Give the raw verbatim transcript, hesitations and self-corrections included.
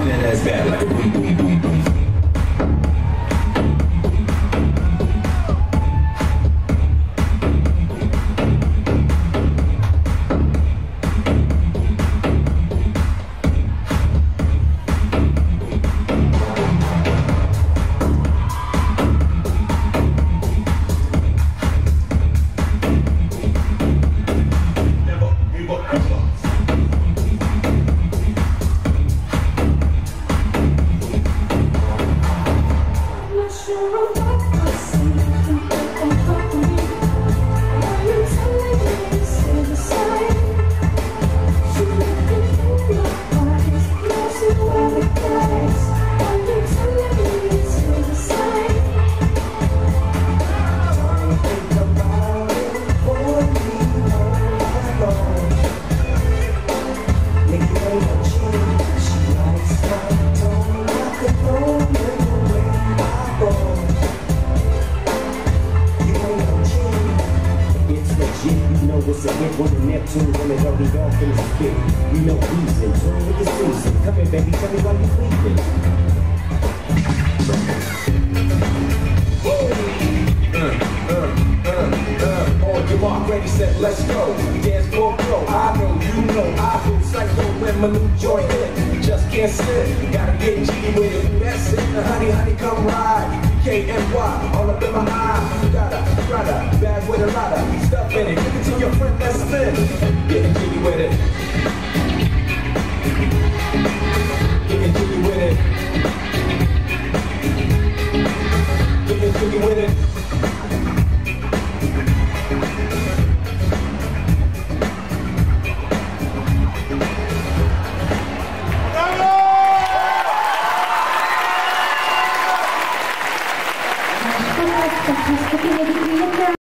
bring that ass back like a boom, boom, boom, boom. It's a hit with the Neptune when it already off in the spit. You know he's in tune with the season. Come here, baby, tell me why you sleeping. Uh, uh, uh, uh. On your mark, ready, set, let's go. Dance floor pro. I know, you know, I go psycho when my new joint hit. Just can't sit, gotta get G with it. That's it, the honey, honey, come ride. K N Y, all up in my eye. Gotta, gotta, bag with a lot of stuff in it. Give it to your friend, let's spin. Get jiggy with it. Get jiggy with it. Get jiggy with it. Podcast, podcast,